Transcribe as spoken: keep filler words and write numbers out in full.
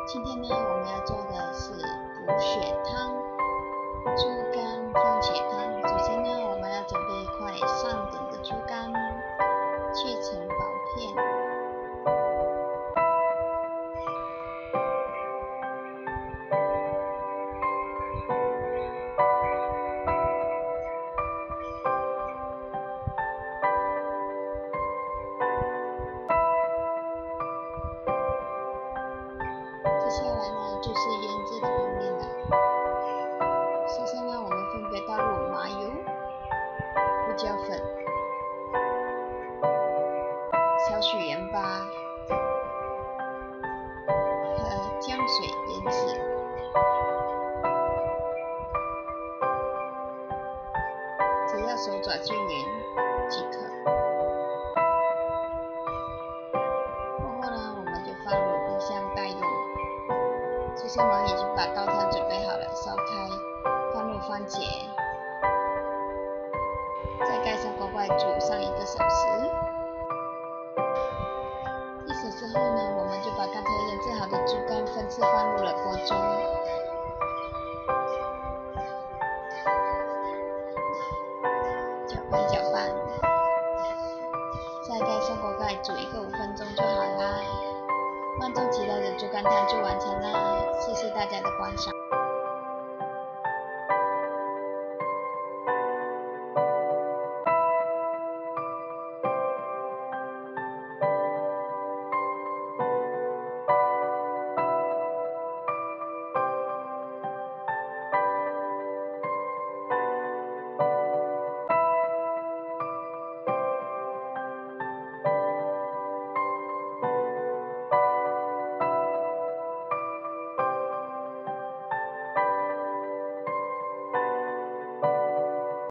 今天呢，我们要做的是补血汤，猪肝番茄汤。首先呢，我们要准备一块上等的猪肝，切成薄片。接下来呢，就是腌制的方面了。首先呢，我们分别倒入麻油、胡椒粉、少许盐巴和姜水腌制。只要手抓均匀即可。过后呢，我们就放入冰箱待入。首先我们已经把高汤准备好了，烧开，放入番茄，再盖上锅盖煮上一个小时。一小时后呢，我们就把刚才腌制好的猪肝分次放入了锅中，搅拌搅拌，再盖上锅盖煮一个五分钟就好啦。万众期待的猪肝汤就完成啦，谢谢大家的观赏。